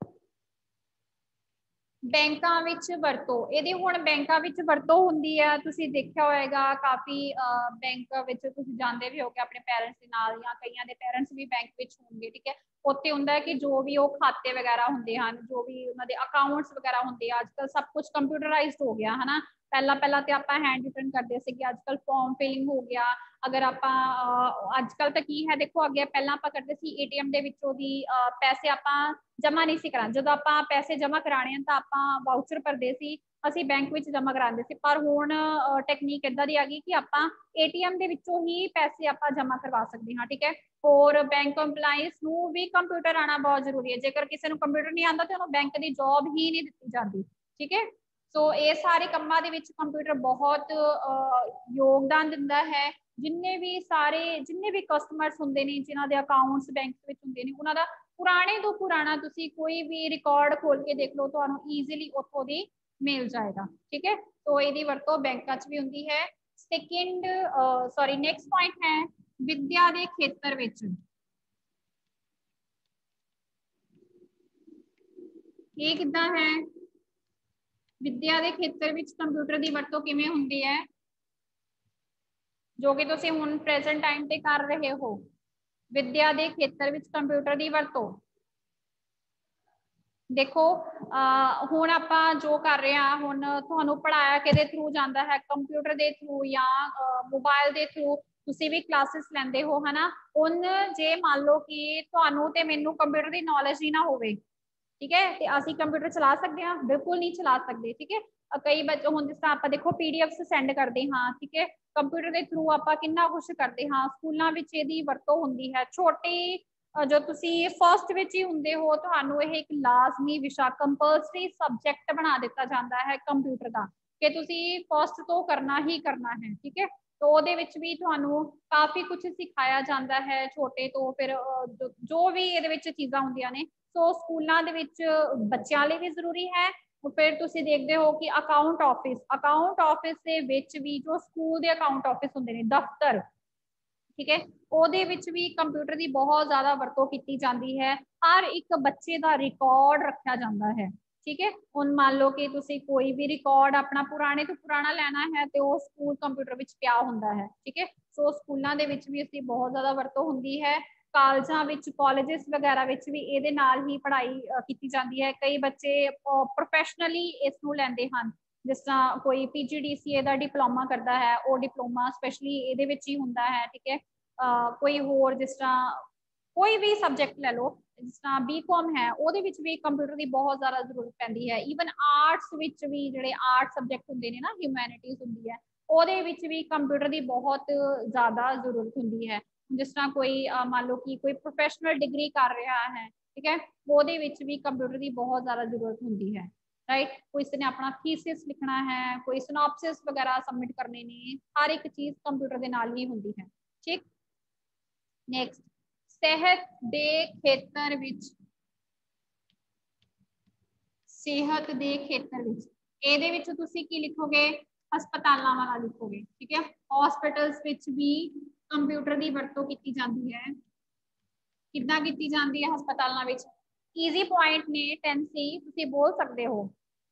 बैंकां विच वरतों, इहदी हुण बैंकां विच वरतों हुंदी है, तुसीं देखिया होएगा काफी बैंक विच तुसीं जांदे भी होगे अपने पेरेंट्स दे नाल, या कईयां दे पेरेंट्स भी बैंक विच होणगे। ठीक है, उत्थे हुंदा है कि जो भी वो खाते वगैरह हुंदे हन, जो भी उन्हां दे अकाउंट्स वगैरह हुंदे आ, अजकल सब कुछ कंप्यूटराइज्ड हो गया है ना। पहला पहला तो आप हैंड रिटन करते थे, अजकल फॉर्म फिलिंग हो गया। अगर आप अजकल तो की है देखो, अगे पहला आप करते सी एटीएम दे विचों दी पैसे आप जमा नहीं सी करा, जो आप पैसे जमा कराने तो आप वाउचर भरते सी, असीं बैंक विच जमा करांदे सी। पर हुण टेक्नीक इदां दी आ गई कि आप एटीएम दे विचों ही पैसे आप जमा करवा सकते हैं। ठीक है, और बैंक कंप्लाइंस नूं भी कंप्यूटर आना बहुत जरूरी है। जेकर किसी नूं कंप्यूटर नहीं आता तो उन्होंने बैंक की जॉब ही नहीं दी जाती। ठीक है, सो ये सारे कामां दे विच कंप्यूटर बहुत योगदान दिंदा है। जिन्ने भी सारे जिन्ने भी कस्टमर्स हुंदे ने, जिन्हां दे अकाउंट्स बैंक विच हुंदे ने, उन्हां दा पुराने तो पुराना तुसी कोई भी रिकॉर्ड खोल के देख लो, तुहानूं ईजीली उत्थों दी मिल जाएगा। ठीक है, तो इहदी वरतों बैंकां च भी हुंदी है। सेकंड सॉरी नेक्स्ट पॉइंट है विद्या दे खेतर विच। ये किद्दां है? विद्या के खेतर विच कंप्यूटर की वरतों किवें हुंदी है, जो कि तुसीं हुण प्रेजेंट टाइम ते कर रहे हो। विद्या के खेतर विच कंप्यूटर की वरतों देखो, हुण आपां जो कर रहे हैं, हुण तुहानूं पढ़ाया किहदे थ्रू जांदा है? कंप्यूटर के थ्रू या मोबाइल के थ्रू तुसीं भी क्लासिस लैंदे हो, है ना। हुण जे मान लो कि तुहानूं ते मैनूं कंप्यूटर की नॉलेज ही ना होवे, ठीक है, तो असीं कंप्यूटर चला सकते हैं? बिल्कुल नहीं चला सकते। ठीक है, कई बच्चे हुण जिस तरह आप देखो पीडीएफ सेंड करते हाँ, ठीक है, कंप्यूटर के थ्रू आप कितना कुछ करते हाँ, स्कूलों में इहदी वरतों हुंदी है। छोटी जो तुसी फर्स्ट विच ही हुंदे हो तुहानू यह एक लाजमी विशा कंपलसरी सबजैक्ट बना दिता जाता है कंप्यूटर का कि तुसी फर्स्ट तो करना ही करना है, ठीक है। तो ਉਹਦੇ ਵਿੱਚ ਵੀ ਤੁਹਾਨੂੰ ਕਾਫੀ ਕੁਝ ਸਿਖਾਇਆ ਜਾਂਦਾ ਹੈ ਛੋਟੇ ਤੋਂ ਫਿਰ ਜੋ ਵੀ ਇਹਦੇ ਵਿੱਚ ਚੀਜ਼ਾਂ ਹੁੰਦੀਆਂ ਨੇ। ਸੋ ਸਕੂਲਾਂ ਦੇ ਵਿੱਚ ਬੱਚਿਆਂ ਲਈ ਵੀ ਜ਼ਰੂਰੀ ਹੈ। ਫਿਰ ਤੁਸੀਂ ਦੇਖਦੇ ਹੋ ਕਿ ਅਕਾਊਂਟ ਆਫਿਸ ਅਕਾਊਂਟ ਆਫਿਸ ਦੇ ਵਿੱਚ ਵੀ ਜੋ ਸਕੂਲ ਦੇ ਅਕਾਊਂਟ ਆਫਿਸ ਹੁੰਦੇ ਨੇ ਦਫ਼ਤਰ, ਠੀਕ ਹੈ, ਉਹਦੇ ਵਿੱਚ ਵੀ ਕੰਪਿਊਟਰ ਦੀ ਬਹੁਤ ਜ਼ਿਆਦਾ ਵਰਤੋਂ ਕੀਤੀ ਜਾਂਦੀ ਹੈ। ਹਰ ਇੱਕ ਬੱਚੇ ਦਾ ਰਿਕਾਰਡ ਰੱਖਿਆ ਜਾਂਦਾ ਹੈ, ठीक है। ਹੁਣ मान लो कि तुसी कोई भी रिकॉर्ड अपना पुराने तो पुराना लेना है तो वो स्कूल कंप्यूटर विच पिया हुंदा है, ठीक है। सो स्कूलों दे विच भी इसकी बहुत ज़्यादा वरतों हुंदी है। कालजां विच कॉलेजेस वगैरह विच भी इहदे नाल ही पढ़ाई कीती जांदी है। कई बच्चे प्रोफैशनली इसनूं लैंदे हन, जिस तरह कोई पी जी डी सी ए दा डिप्लोमा करता है, वो डिप्लोमा स्पैशली इहदे विच ही हुंदा है, ठीक है। uh, कोई होर जिस तरह कोई भी सबजैक्ट ले लो, जिस तरह बी कॉम है ਉਹਦੇ ਵਿੱਚ ਵੀ ਕੰਪਿਊਟਰ ਦੀ ਬਹੁਤ ਜ਼ਿਆਦਾ ਜ਼ਰੂਰਤ ਪੈਂਦੀ ਹੈ। ਈਵਨ ਆਰਟਸ ਵਿੱਚ ਵੀ ਜਿਹੜੇ ਆਰਟ ਸਬਜੈਕਟ ਹੁੰਦੇ ਨੇ ਨਾ, ਹਿਊਮੈਨਿਟੀਜ਼ ਹੁੰਦੀ ਹੈ, ਉਹਦੇ ਵਿੱਚ ਵੀ ਕੰਪਿਊਟਰ ਦੀ ਬਹੁਤ ਜ਼ਿਆਦਾ ਜ਼ਰੂਰਤ ਹੁੰਦੀ ਹੈ। ਜਿਸ ਤਰ੍ਹਾਂ ਕੋਈ ਮੰਨ ਲਓ ਕਿ ਕੋਈ ਪ੍ਰੋਫੈਸ਼ਨਲ ਡਿਗਰੀ ਕਰ ਰਿਹਾ ਹੈ, ਠੀਕ ਹੈ, ਉਹਦੇ ਵਿੱਚ ਵੀ ਕੰਪਿਊਟਰ ਦੀ ਬਹੁਤ ਜ਼ਿਆਦਾ ਜ਼ਰੂਰਤ ਹੁੰਦੀ ਹੈ, ਰਾਈਟ। ਕੋਈ ਨੇ ਆਪਣਾ ਥੀਸਿਸ ਲਿਖਣਾ ਹੈ, ਕੋਈ ਸਿਨੋਪਸਿਸ ਵਗੈਰਾ ਸਬਮਿਟ ਕਰਨੇ ਨੇ, ਹਰ ਇੱਕ ਚੀਜ਼ ਕੰਪਿਊਟਰ ਦੇ ਨਾਲ ਹੀ ਹੁੰਦੀ ਹੈ, ਠੀਕ। ਨੈਕਸਟ, ਸਿਹਤ ਦੇ ਖੇਤਰ ਵਿੱਚ ਸਿਹਤ ਦੇ ਖੇਤਰ ਵਿੱਚ ਇਹਦੇ ਵਿੱਚ ਤੁਸੀਂ ਕੀ ਲਿਖੋਗੇ? ਹਸਪਤਾਲਾਂ ਵਾਲਾ ਲਿਖੋਗੇ, ਠੀਕ ਹੈ। ਹਸਪੀਟਲਸ ਵਿੱਚ ਵੀ ਕੰਪਿਊਟਰ ਦੀ ਵਰਤੋਂ ਕੀਤੀ ਜਾਂਦੀ ਹੈ। ਕਿੱਦਾਂ ਕੀਤੀ ਜਾਂਦੀ ਹੈ ਹਸਪਤਾਲਾਂ ਵਿੱਚ? ਈਜ਼ੀ ਪੁਆਇੰਟ ਨੇ ਟੈਨ ਸੀ, ਤੁਸੀਂ ਬੋਲ ਸਕਦੇ ਹੋ।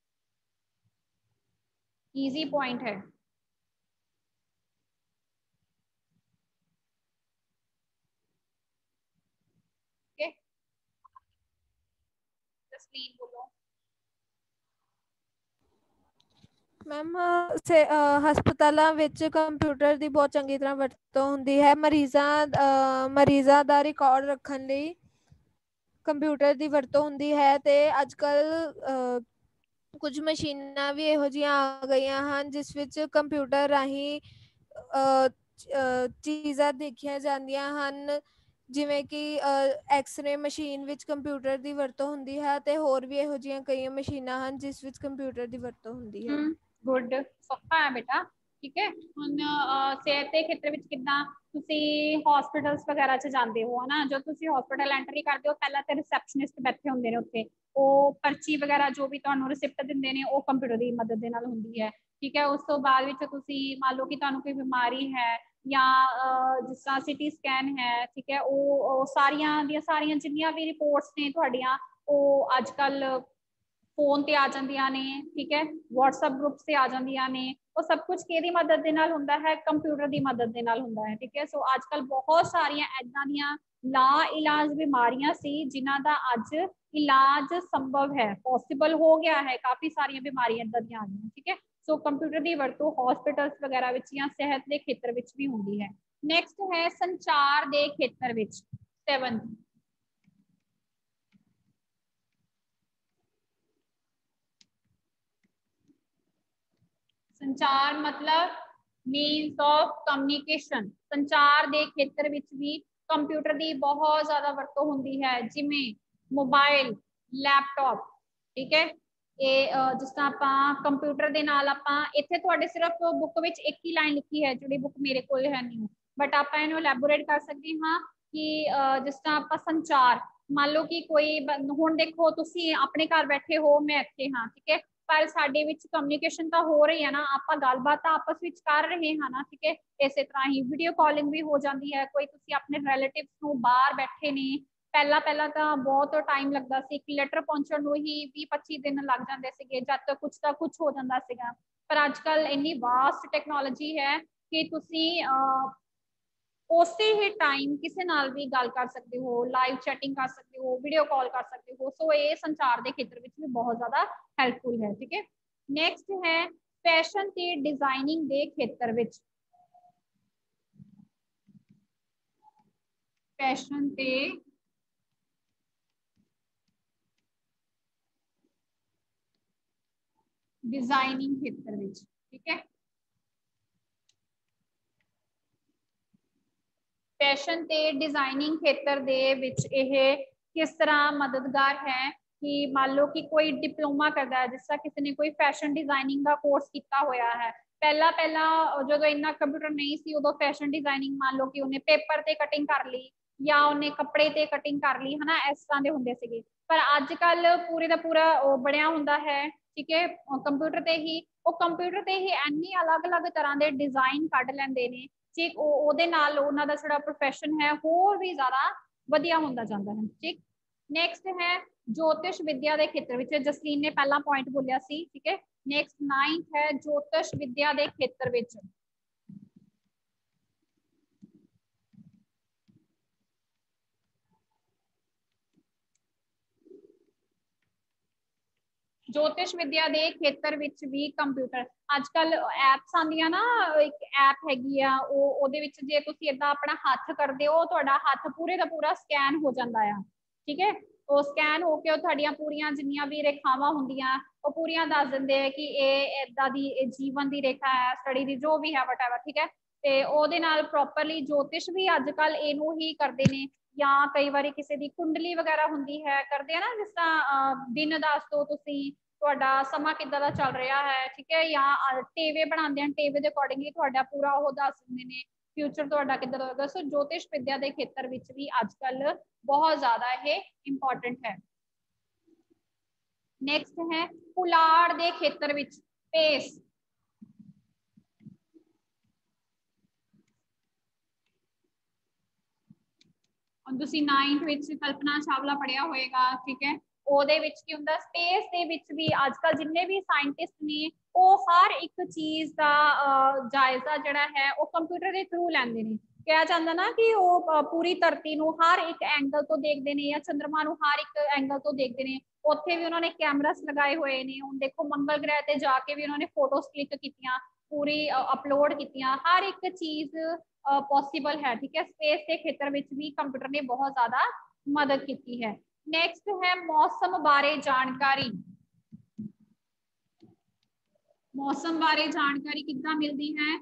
ਈਜ਼ੀ ਪੁਆਇੰਟ ਹੈ। ਤਸਲੀਮ ਬੋਲੋ। ਮੈਮ ਹਸਪਤਾਲਾਂ ਵਿੱਚ ਕੰਪਿਊਟਰ ਦੀ ਬਹੁਤ ਚੰਗੀ ਤਰ੍ਹਾਂ ਵਰਤੋਂ ਹੁੰਦੀ ਹੈ। ਮਰੀਜ਼ਾਂ ਮਰੀਜ਼ਾਂ ਦਾ ਰਿਕਾਰਡ ਰੱਖਣ ਲਈ ਕੰਪਿਊਟਰ ਦੀ ਵਰਤੋਂ ਹੁੰਦੀ ਹੈ। ਅਤੇ ਅੱਜ ਕੱਲ੍ਹ ਕੁਝ ਮਸ਼ੀਨਾਂ ਵੀ ਇਹੋ ਜਿਹੀਆਂ ਆ ਗਈਆਂ ਹਨ ਜਿਸ ਵਿੱਚ ਕੰਪਿਊਟਰ ਰਾਹੀਂ ਚੀਜ਼ਾਂ ਦੇਖੀਆਂ ਜਾਂਦੀਆਂ ਹਨ, ਜਿਵੇਂ ਕਿ ਐਕਸਰੇ ਮਸ਼ੀਨ ਵਿੱਚ ਕੰਪਿਊਟਰ ਦੀ ਵਰਤੋਂ ਹੁੰਦੀ ਹੈ ਅਤੇ ਹੋਰ ਵੀ ਇਹੋ ਜਿਹੀਆਂ ਕਈਆਂ ਮਸ਼ੀਨਾਂ ਹਨ ਜਿਸ ਵਿੱਚ ਕੰਪਿਊਟਰ ਦੀ ਵਰਤੋਂ ਹੁੰਦੀ ਹੈ। ਗੁੱਡ, ਸੌਖਾ ਹੈ ਬੇਟਾ, ਠੀਕ ਹੈ। ਹੁਣ ਸਿਹਤ ਦੇ ਖੇਤਰ ਵਿੱਚ ਕਿੱਦਾਂ ਤੁਸੀਂ ਹਸਪੀਟਲਸ ਵਗੈਰਾ 'ਚ ਜਾਂਦੇ ਹੋ, ਹੈ ਨਾ। ਜਦੋਂ ਤੁਸੀਂ ਹਸਪੀਟਲ ਐਂਟਰੀ ਕਰਦੇ ਹੋ ਪਹਿਲਾਂ ਤਾਂ ਰਿਸੈਪਸ਼ਨਿਸਟ ਬੈਠੇ ਹੁੰਦੇ ਨੇ ਉੱਥੇ, ਉਹ ਪਰਚੀ ਵਗੈਰਾ ਜੋ ਵੀ ਤੁਹਾਨੂੰ ਰਿਸਿਪਟ ਦਿੰਦੇ ਨੇ ਉਹ ਕੰਪਿਊਟਰ ਦੀ ਮਦਦ ਦੇ ਨਾਲ ਹੁੰਦੀ ਹੈ, ਠੀਕ ਹੈ। ਉਸ ਤੋਂ ਬਾਅਦ ਵਿੱਚ ਤੁਸੀਂ ਮੰਨ ਲਓ ਕਿ ਤੁਹਾਨੂੰ ਕੋਈ ਬਿਮਾਰੀ ਹੈ ਜਾਂ ਜਿਸ ਤਰ੍ਹਾਂ ਸਿਟੀ ਸਕੈਨ ਹੈ, ਠੀਕ ਹੈ, ਉਹ ਸਾਰੀਆਂ ਦੀਆਂ ਸਾਰੀਆਂ ਜਿੰਨੀਆਂ ਵੀ ਰਿਪੋਰਟਸ ਨੇ ਤੁਹਾਡੀਆਂ ਉਹ ਅੱਜ ਕੱਲ੍ਹ ਫੋਨ ਤੇ ਆ ਜਾਂਦੀਆਂ ਨੇ, ਠੀਕ ਹੈ, ਵਟਸਐਪ ਗਰੁੱਪਸ ਤੇ ਆ ਜਾਂਦੀਆਂ ਨੇ। ਉਹ ਸਭ ਕੁਝ ਕਿਹਦੀ ਮਦਦ ਦੇ ਨਾਲ ਹੁੰਦਾ ਹੈ? ਕੰਪਿਊਟਰ ਦੀ ਮਦਦ ਦੇ ਨਾਲ ਹੁੰਦਾ ਹੈ, ਠੀਕ ਹੈ। ਸੋ ਅੱਜ ਕੱਲ੍ਹ ਬਹੁਤ ਸਾਰੀਆਂ ਏਦਾਂ ਦੀਆਂ ਲਾ ਇਲਾਜ ਬਿਮਾਰੀਆਂ ਸੀ ਜਿਨ੍ਹਾਂ ਦਾ ਅੱਜ ਇਲਾਜ ਸੰਭਵ ਹੈ, ਪੋਸੀਬਲ ਹੋ ਗਿਆ ਹੈ। ਕਾਫੀ ਸਾਰੀਆਂ ਬਿਮਾਰੀਆਂ ਏਦਾਂ ਦੀਆਂ ਆ ਗਈਆਂ, ਠੀਕ ਹੈ। ਸੋ ਕੰਪਿਊਟਰ ਦੀ ਵਰਤੋਂ ਹਸਪੀਟਲਸ ਵਗੈਰਾ ਵਿੱਚ ਜਾਂ ਸਿਹਤ ਦੇ ਖੇਤਰ ਵਿੱਚ ਵੀ ਹੁੰਦੀ ਹੈ। ਨੈਕਸਟ ਹੈ ਸੰਚਾਰ ਦੇ ਖੇਤਰ ਵਿੱਚ, ਸੈਵਨ। ਸੰਚਾਰ ਮਤਲਬ ਮੀਨਸ ਆਫ ਕਮਿਊਨੀਕੇਸ਼ਨ। ਸੰਚਾਰ ਦੇ ਖੇਤਰ ਵਿੱਚ ਵੀ ਕੰਪਿਊਟਰ ਦੀ ਬਹੁਤ ਜ਼ਿਆਦਾ ਵਰਤੋਂ ਹੁੰਦੀ ਹੈ, ਜਿਵੇਂ ਮੋਬਾਈਲ, ਲੈਪਟਾਪ, ਠੀਕ ਹੈ। ਇਹ ਜਿਸ ਤਰ੍ਹਾਂ ਆਪਾਂ ਕੰਪਿਊਟਰ ਦੇ ਨਾਲ ਆਪਾਂ ਇੱਥੇ ਤੁਹਾਡੇ ਸਿਰਫ ਬੁੱਕ ਵਿੱਚ ਇੱਕ ਹੀ ਲਾਈਨ ਲਿਖੀ ਹੈ, ਜਿਹੜੀ ਬੁੱਕ ਮੇਰੇ ਕੋਲ ਹੈ ਨਹੀਂ, ਬਟ ਆਪਾਂ ਇਹਨੂੰ ਐਲੈਬੋਰੇਟ ਕਰ ਸਕਦੇ ਹਾਂ ਕਿ ਜਿਸ ਤਰ੍ਹਾਂ ਆਪਾਂ ਸੰਚਾਰ, ਮੰਨ ਲਓ ਕਿ ਕੋਈ ਹੁਣ ਦੇਖੋ ਤੁਸੀਂ ਆਪਣੇ ਘਰ ਬੈਠੇ ਹੋ, ਮੈਂ ਇੱਥੇ ਹਾਂ, ਠੀਕ ਹੈ, ਪਰ ਸਾਡੇ ਵਿੱਚ ਕਮਿਊਨੀਕੇਸ਼ਨ ਤਾਂ ਹੋ ਰਹੀ ਹੈ ਨਾ, ਆਪਾਂ ਗੱਲਬਾਤ ਤਾਂ ਆਪਸ ਵਿੱਚ ਕਰ ਰਹੇ ਹਾਂ ਨਾ, ਠੀਕ ਹੈ। ਇਸੇ ਤਰ੍ਹਾਂ ਹੀ ਵੀਡੀਓ ਕਾਲਿੰਗ ਵੀ ਹੋ ਜਾਂਦੀ ਹੈ। ਕੋਈ ਤੁਸੀਂ ਆਪਣੇ ਰਿਲੇਟਿਵਸ ਨੂੰ ਬਾਹਰ ਬੈਠੇ ਨੇ, ਪਹਿਲਾਂ ਪਹਿਲਾਂ ਤਾਂ ਬਹੁਤ ਟਾਈਮ ਲੱਗਦਾ ਸੀ, ਇੱਕ ਲੈਟਰ ਪਹੁੰਚਣ ਨੂੰ ਹੀ ਵੀਹ ਪੱਚੀ ਦਿਨ ਲੱਗ ਜਾਂਦੇ ਸੀਗੇ, ਜਦ ਤੱਕ ਕੁਛ ਤਾਂ ਕੁਛ ਹੋ ਜਾਂਦਾ ਸੀਗਾ। ਪਰ ਅੱਜ ਕੱਲ੍ਹ ਇੰਨੀ ਵਾਸਟ ਟੈਕਨੋਲੋਜੀ ਹੈ ਕਿ ਤੁਸੀਂ ਉਸੇ ਹੀ ਟਾਈਮ ਕਿਸੇ ਨਾਲ ਵੀ ਗੱਲ ਕਰ ਸਕਦੇ ਹੋ, ਲਾਈਵ ਚੈਟਿੰਗ ਕਰ ਸਕਦੇ ਹੋ, ਵੀਡੀਓ ਕਾਲ ਕਰ ਸਕਦੇ ਹੋ। ਸੋ ਇਹ ਸੰਚਾਰ ਦੇ ਖੇਤਰ ਵਿੱਚ ਵੀ ਬਹੁਤ ਜ਼ਿਆਦਾ ਹੈਲਪਫੁਲ ਹੈ, ਠੀਕ ਹੈ। ਨੈਕਸਟ ਹੈ ਫੈਸ਼ਨ ਤੇ ਡਿਜ਼ਾਈਨਿੰਗ ਦੇ ਖੇਤਰ ਵਿੱਚ। ਫੈਸ਼ਨ ਤੇ ਡਿਜ਼ਾਈਨਿੰਗ ਖੇਤਰ ਵਿੱਚ, ਠੀਕ ਹੈ। फैशन ते डिजाइनिंग खेतर दे विच यह किस तरह मददगार है कि मान लो कि कोई डिप्लोमा करता है, जिस तरह किसी ने कोई फैशन डिजाइनिंग का कोर्स किया होया है, पहला पहला जो इन्ना कंप्यूटर नहीं सी उदों फैशन डिजाइनिंग मान लो कि उन्हें पेपर ते कटिंग कर ली या उन्हें कपड़े ते कटिंग कर ली है ना, इस तरह के होंगे सीगे। पर अजकल पूरे का पूरा बनया हुंदा है, ठीक है, कंप्यूटर ते ही वो कंप्यूटर ते ही इन्नी अलग अलग तरह के डिजाइन कढ लैंदे ने, ठीक, ਉਹਦੇ ਨਾਲ ਉਹਨਾਂ ਦਾ ਜਿਹੜਾ ਪ੍ਰੋਫੈਸ਼ਨ ਹੈ ਹੋਰ ਵੀ ਜ਼ਿਆਦਾ ਵਧੀਆ ਹੁੰਦਾ ਜਾਂਦਾ ਹੈ। ਠੀਕ, ਨੈਕਸਟ ਹੈ ज्योतिष विद्या के खेत्र में, जसलीन ने पहला पॉइंट बोलिया सी, ठीक है। नेक्स्ट नाइन्थ है ज्योतिष विद्या के खेत्र में। ज्योतिष विद्या के खेत्र में भी कंप्यूटर अजकल एप्स आंदियां ना, एक ऐप हैगी आ ओदे विच जे तुसी इदां अपना हाथ करदे हो तुहाडा हाथ पूरे दा पूरा स्कैन हो जांदा है, ठीक है। वो स्कैन होके तुहाडियां पूरियां जिन्नियां भी रेखावां हुंदियां वो पूरियां दस दिंदे है कि ये इदां दी जीवन दी रेखा है, स्टडी दी जो भी है वटएवर, ठीक है। ते ओदे नाल प्रॉपरली ज्योतिष भी अजकल इनू ही करदे ने, या कई बारी किसी दी कुंडली वगैरह हुंदी है करदे है ना, जिस तरह दिन दस दो तुसी तुहाडा समा किदां दा चल रहा है, ठीक है, या टेवे बनाते हैं, टेवे के अकॉर्डिंगली तुहाडा पूरा वो दस दिंदे ने फ्यूचर तुहाडा किदां दा होगा। सो ज्योतिष विद्या के खेत्र में भी अजकल बहुत ज्यादा ये इंपॉर्टेंट है। नेक्स्ट है पुलाड़ के खेत्र में स्पेस, तुसी नाइन्थ विच कल्पना चावला पढ़िया होएगा, ठीक है। ਉਹਦੇ ਵਿੱਚ ਕੀ ਹੁੰਦਾ, स्पेस ਦੇ ਵਿੱਚ भी अजकल जिन्ने भी साइंटिस्ट ने वो हर एक चीज का जायजा जड़ा है वो कंप्यूटर के थ्रू लैंदे ने। कहा जाता ना कि वो पूरी धरती ਨੂੰ हर एक एंगल तो देखते हैं, या चंद्रमा ਨੂੰ हर एक एंगल तो देखते हैं। ਉੱਥੇ भी उन्होंने कैमरास लगाए हुए ने, ਹੁਣ देखो मंगल ग्रह ਤੇ जाके भी उन्होंने फोटोज क्लिक कीतियां, पूरी अपलोड कीतियां, हर एक चीज पॉसिबल है, ठीक है। स्पेस के खेत्र में भी कंप्यूटर ने बहुत ज्यादा मदद की है। नेक्स्ट है मौसम बारे जानकारी, मौसम बारे जानकारी कितना मिलती है,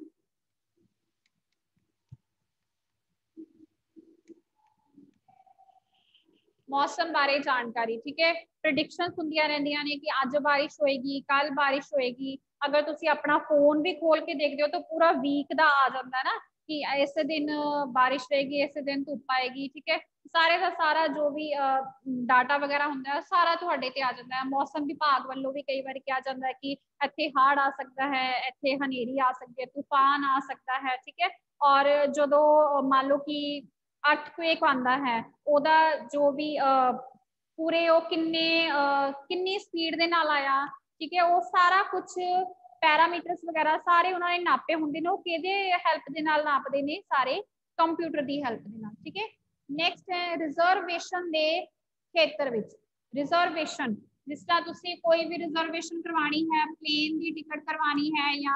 मौसम बारे जानकारी, ठीक है। प्रिडिक्शन होंदियां रहंदियां ने कि अज बारिश होएगी, कल बारिश होएगी। अगर तुसी अपना फोन भी खोल के देखते हो तो पूरा वीक दा आ जाता है ना कि इस दिन बारिश रहेगी, इस दिन धुप आएगी, ठीक है। सारे का सारा जो भी डाटा वगैरह होंदा है सारा तुहाडे ते आ जाता है। मौसम विभाग वालों भी कई बार कहा जाता है कि इत्थे हाड़ आ सकता है, इत्थे हनेरी आ सकती है, तूफान आ सकता है, ठीक है। और जदों मान लो कि अर्थक्वेक आंदा है, ओदा जो भी पूरे वो किन्ने किन्नी स्पीड दे नाल आया, ठीक है, वो सारा कुछ पैरामीटर्स वगैरह सारे उन्होंने नापे होंदे ने, वो किहदे हेल्प दे नाल नापदे ने, सारे कंप्यूटर दी हेल्प दे नाल, ठीक है। नेक्स्ट है रिजर्वेशन दे खेत्र विच, रिजर्वेशन जिस तरह तुसी कोई भी रिजर्वेशन करवानी है, प्लेन की टिकट करवानी है, या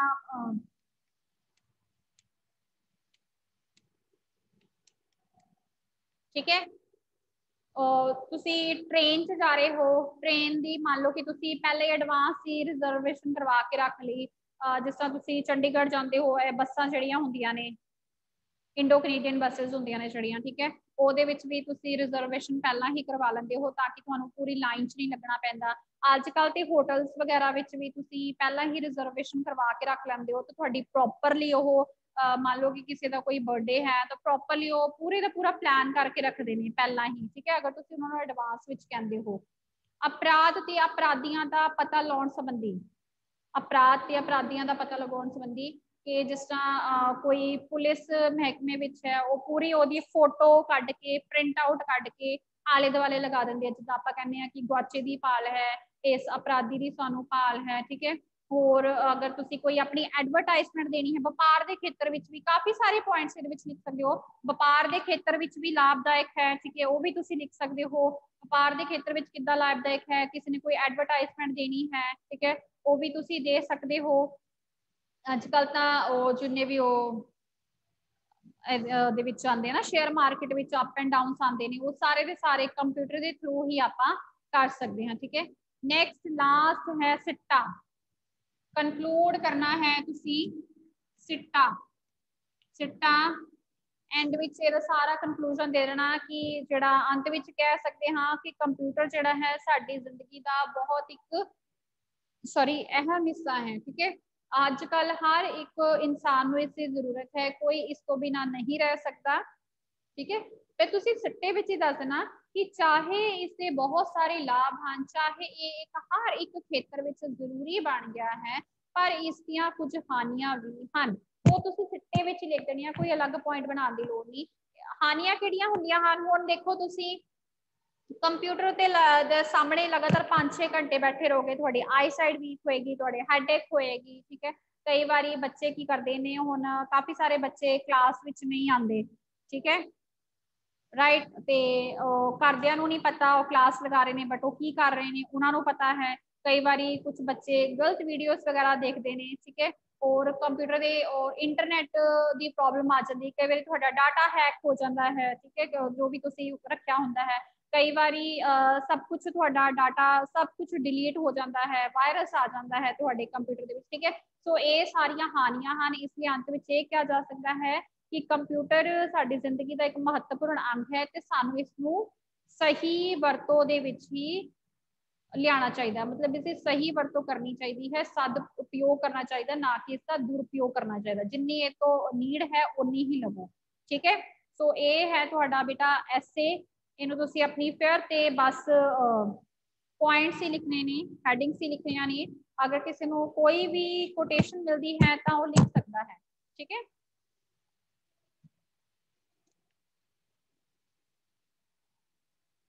ठीक है तुसी ट्रेन च जा रहे हो, ट्रेन दी मान लो कि तुसी पहले एडवांस ही रिजर्वेशन करवा के रख ली, जिस तरह तुसी चंडीगढ़ जाते हो, बसां जड़ियां हुंदियां ने इंडो कनेडियन बसेस होंदियां ने जड़ियां, ठीक है, ਉਹਦੇ ਵਿੱਚ भी तुसी रिजर्वेशन पहला ही करवा लेंदे हो ताकि तुहानू पूरी लाइन च नहीं लगना पैंदा। अजकल ते होटल्स वगैरह विच भी तुसी पहला ही रिजर्वेशन करवा के रख लेंदे हो, तो तुहाडी प्रॉपरली ओह मान लो कि किसी का कोई बर्थडे है तो प्रॉपरली वो पूरे का पूरा प्लान करके रखते हैं पहला ही, ठीक है, अगर तुसी उन्होंने एडवांस विच कहंदे हो। अपराध ते अपराधियों का पता लाने संबंधी, अपराध ते अपराधियों का पता लगाने संबंधी कि जिस तरह कोई पुलिस महकमे विच है वो पूरी ओदी फोटो कढ़ के प्रिंट आउट कढ़ के आले दुआले लगा देंगे, जिद्दां आपां कहने हैं कि गुआचे दी भाल है, इस अपराधी दी सानू भाल है, ठीक है। और अगर तुसी कोई अपनी एडवरटाइजमेंट देनी है, व्यापार के खेत्र में भी काफ़ी सारे पॉइंट्स इहदे विच लिख सकते हो, व्यापार के खेत्र में भी लाभदायक है, ठीक है, वो भी तुसी लिख सकते हो। व्यापार के खेत्र में कितना लाभदायक है, किसी ने कोई एडवरटाइजमेंट देनी है, ठीक है, वो भी तुसी दे सकते हो। अजकल तो जिन्ने भी आते हैं ना शेयर मार्केट में अप एंड डाउन आते हैं, वो सारे के सारे कंप्यूटर के थ्रू ही आप कर सकते हैं, ठीक है। नैक्सट लास्ट है सिट्टा, कंक्लूड करना है तुसी सिट्टा, सिट्टा एंड विच ਇਹਦਾ ਸਾਰਾ ਕਨਕਲੂਜਨ ਦੇ ਦੇਣਾ ਕਿ ਜਿਹੜਾ ਅੰਤ ਵਿੱਚ ਕਹਿ ਸਕਦੇ ਹਾਂ ਕਿ ਕੰਪਿਊਟਰ ਜਿਹੜਾ ਹੈ ਸਾਡੀ ਜ਼ਿੰਦਗੀ ਦਾ ਬਹੁਤ ਇੱਕ सॉरी अहम हिस्सा है। ठीक है, आजकल हर एक इंसान ਨੂੰ इसकी जरूरत है, कोई इसको बिना नहीं रह सकता। ठीक है, ਤੇ ਤੁਸੀਂ ਸਿੱਟੇ ਵਿੱਚ ਹੀ ਦੱਸਣਾ ਕਿ ਚਾਹੇ ਇਸਦੇ ਬਹੁਤ ਸਾਰੇ ਲਾਭ ਹਨ, ਚਾਹੇ ਇਹ ਇੱਕ ਹਰ ਇੱਕ ਖੇਤਰ ਵਿੱਚ ਜ਼ਰੂਰੀ ਬਣ ਗਿਆ ਹੈ, ਪਰ ਇਸ ਦੀਆਂ ਕੁਝ ਹਾਨੀਆਂ ਵੀ ਹਨ। ਉਹ ਤੁਸੀਂ ਸਿੱਟੇ ਵਿੱਚ ਲਿਖ ਦੇਣੀਆਂ, ਕੋਈ ਅਲੱਗ ਪੁਆਇੰਟ ਬਣਾਉਣ ਦੀ ਲੋੜ ਨਹੀਂ। ਹਾਨੀਆਂ ਕਿਹੜੀਆਂ ਹੁੰਦੀਆਂ ਹਨ? ਹੁਣ ਦੇਖੋ ਤੁਸੀਂ ਕੰਪਿਊਟਰ ਤੇ ਸਾਹਮਣੇ ਲਗਾਤਾਰ ਪੰਜ ਛੇ ਘੰਟੇ ਬੈਠੇ ਰਹੋਗੇ, ਤੁਹਾਡੀ ਆਈ ਸਾਈਡ ਵੀਕ ਹੋਏਗੀ, ਤੁਹਾਡੇ ਹੈਡੇਕ ਹੋਏਗੀ। ਠੀਕ ਹੈ, ਕਈ ਵਾਰੀ ਬੱਚੇ ਕੀ ਕਰਦੇ ਨੇ, ਹੁਣ ਕਾਫੀ ਸਾਰੇ ਬੱਚੇ ਕਲਾਸ ਵਿੱਚ ਨਹੀਂ ਆਉਂਦੇ। ਠੀਕ ਹੈ, ਰਾਈਟ, ਤੇ ਘਰਦਿਆਂ ਨੂੰ ਨਹੀਂ ਪਤਾ ਉਹ ਕਲਾਸ ਲਗਾ ਰਹੇ ਨੇ, ਬਟ ਉਹ ਕੀ ਕਰ ਰਹੇ ਨੇ ਉਹਨਾਂ ਨੂੰ ਪਤਾ ਹੈ। ਕਈ ਵਾਰੀ ਕੁਝ ਬੱਚੇ ਗਲਤ ਵੀਡੀਓਜ਼ ਵਗੈਰਾ ਦੇਖਦੇ ਨੇ। ਠੀਕ ਹੈ, ਔਰ ਕੰਪਿਊਟਰ ਦੇ ਔਰ ਇੰਟਰਨੈਟ ਦੀ ਪ੍ਰੋਬਲਮ ਆ ਜਾਂਦੀ, ਕਈ ਵਾਰੀ ਤੁਹਾਡਾ ਡਾਟਾ ਹੈਕ ਹੋ ਜਾਂਦਾ ਹੈ। ਠੀਕ ਹੈ, ਜੋ ਵੀ ਤੁਸੀਂ ਰੱਖਿਆ ਹੁੰਦਾ ਹੈ, ਕਈ ਵਾਰੀ ਸਭ ਕੁਝ ਤੁਹਾਡਾ ਡਾਟਾ ਸਭ ਕੁਝ ਡਿਲੀਟ ਹੋ ਜਾਂਦਾ ਹੈ, ਵਾਇਰਸ ਆ ਜਾਂਦਾ ਹੈ ਤੁਹਾਡੇ ਕੰਪਿਊਟਰ ਦੇ ਵਿੱਚ। ਠੀਕ ਹੈ, ਸੋ ਇਹ ਸਾਰੀਆਂ ਹਾਨੀਆਂ ਹਨ। ਇਸ ਲਈ ਅੰਤ ਵਿੱਚ ਇਹ ਕਿਹਾ ਜਾ ਸਕਦਾ ਹੈ ਕਿ ਕੰਪਿਊਟਰ ਸਾਡੀ ਜ਼ਿੰਦਗੀ ਦਾ ਇੱਕ ਮਹੱਤਵਪੂਰਨ ਅੰਗ ਹੈ ਤੇ ਸਾਨੂੰ ਇਸ ਨੂੰ ਸਹੀ ਵਰਤੋਂ ਦੇ ਵਿੱਚ ਹੀ ਲਿਆਉਣਾ ਚਾਹੀਦਾ, ਮਤਲਬ ਇਸ ਦੀ ਸਹੀ ਵਰਤੋਂ ਕਰਨੀ ਚਾਹੀਦੀ ਹੈ, ਸਦ ਉਪਯੋਗ ਕਰਨਾ ਚਾਹੀਦਾ, ਨਾ ਕਿ ਇਸ ਦਾ ਦੁਰਉਪਯੋਗ ਕਰਨਾ ਚਾਹੀਦਾ। ਜਿੰਨੀ ਇਹ ਤੋਂ ਨੀਡ ਹੈ ਉਨੀ ਹੀ ਲਵੋ। ਠੀਕ ਹੈ, ਸੋ ਇਹ ਹੈ ਤੁਹਾਡਾ ਬੇਟਾ ਐਸੇ, ਇਹਨੂੰ ਤੁਸੀਂ ਆਪਣੀ ਫੇਅਰ ਤੇ ਬਸ ਪੁਆਇੰਟਸ ਹੀ ਲਿਖਣੇ ਨੇ, ਹੈਡਿੰਗਸ ਹੀ ਲਿਖਣੀਆਂ ਨੇ। ਅਗਰ ਕਿਸੇ ਨੂੰ ਕੋਈ ਵੀ ਕੋਟੇਸ਼ਨ ਮਿਲਦੀ ਹੈ ਤਾਂ ਉਹ ਲਿਖ ਸਕਦਾ ਹੈ। ਠੀਕ ਹੈ।